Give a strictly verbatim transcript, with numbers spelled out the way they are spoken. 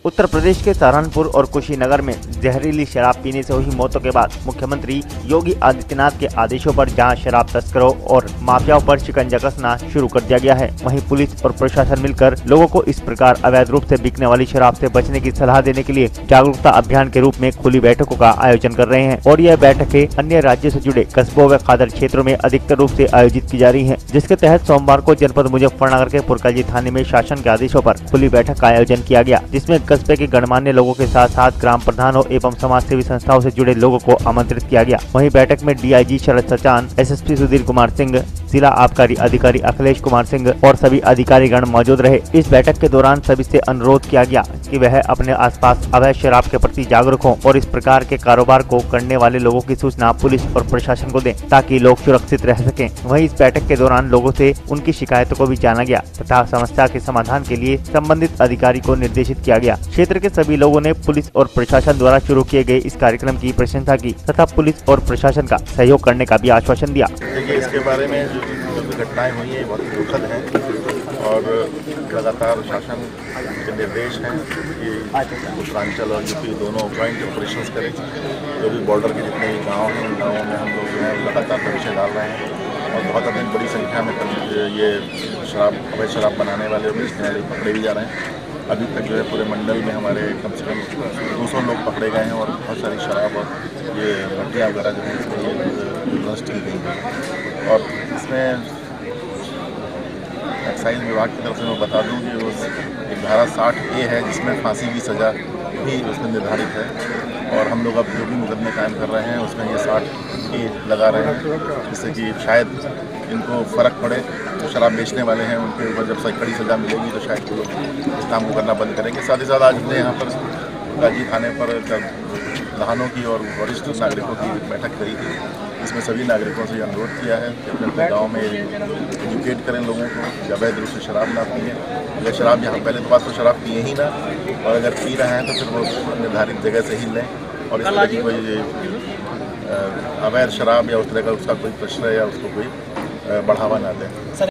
उत्तर प्रदेश के सहारनपुर और कुशीनगर में जहरीली शराब पीने से हुई मौतों के बाद मुख्यमंत्री योगी आदित्यनाथ के आदेशों पर जहां शराब तस्करों और माफियाओं पर शिकंजा कसना शुरू कर दिया गया है, वहीं पुलिस और प्रशासन मिलकर लोगों को इस प्रकार अवैध रूप से बिकने वाली शराब से बचने की सलाह देने के लिए जागरूकता अभियान के रूप में खुली बैठकों का आयोजन कर रहे हैं। और यह बैठकें अन्य राज्यों से जुड़े कस्बों व खादर क्षेत्रों में अधिकतर रूप से आयोजित की जा रही है, जिसके तहत सोमवार को जनपद मुजफ्फरनगर के पुरकलजी थाने में शासन के आदेशों पर खुली बैठक का आयोजन किया गया, जिसमें कस्बे के गणमान्य लोगों के साथ साथ ग्राम प्रधानों एवं समाज सेवी संस्थाओं से जुड़े लोगों को आमंत्रित किया गया। वहीं बैठक में डीआईजी शरद सचान, एसएसपी सुधीर कुमार सिंह, जिला आबकारी अधिकारी अखिलेश कुमार सिंह और सभी अधिकारीगण मौजूद रहे। इस बैठक के दौरान सभी से अनुरोध किया गया कि वह अपने आसपास अवैध शराब के प्रति जागरूक हों और इस प्रकार के कारोबार को करने वाले लोगों की सूचना पुलिस और प्रशासन को दें ताकि लोग सुरक्षित रह सकें। वहीं इस बैठक के दौरान लोगों से उनकी शिकायतों को भी जाना गया तथा समस्या के समाधान के लिए संबंधित अधिकारी को निर्देशित किया गया। क्षेत्र के सभी लोगों ने पुलिस और प्रशासन द्वारा शुरू किए गए इस कार्यक्रम की प्रशंसा की तथा पुलिस और प्रशासन का सहयोग करने का भी आश्वासन दिया। देखिए, इसके बारे में जो जो घटनाएं हुई है बहुत दुखद है और लगातार शासन के निर्देश हैं कि उत्तरांचल और यूपी दोनों ज्वाइंट ऑपरेशंस करें। जो भी बॉर्डर के जितने भी गाँव हैं उन गाँवों में हम लोग जो है लगातार प्रवेश डाल रहे हैं और बहुत अधिक बड़ी संख्या में ये शराब अवैध शराब बनाने वाले और बेचने वाले पकड़े भी जा रहे हैं। अभी तक जो है पूरे मंडल में हमारे कम से कम दो सौ लोग पकड़े गए हैं और बहुत सारी शराब और ये भट्टियाँ वगैरह जो है इसमें नष्ट की गई हैं। और इसमें एक्साइज विभाग की तरफ से मैं बता दूं कि उस एक धारा साठ ए है जिसमें फांसी की सज़ा भी उसमें निर्धारित है और हम लोग अब जो भी मुकदमे कायम कर रहे हैं उसमें ये साठ ए लगा रहे हैं, जिससे कि शायद इनको फ़र्क पड़े। जो शराब बेचने वाले हैं उनके ऊपर जब कड़ी सज़ा मिलेगी तो शायद वो लोग इस काम को करना बंद करेंगे। साथ ही साथ आज हमने यहाँ पर गाजी थाने पर प्रधानों की और वरिष्ठ नागरिकों की बैठक करी थी। इसमें सभी नागरिकों से अनुरोध किया है कि अपने अपने गाँव में एजुकेट करें लोगों को कि अवैध रूप से शराब ना पिए। अगर शराब यहाँ पहले तो बात तो शराब पिए ही ना, और अगर पी रहे हैं तो फिर वो निर्धारित जगह से ही लें और इस तरह की कोई अवैध शराब या उस तरह का उसका कोई प्रश्न या उसको कोई बढ़ावा ना दें।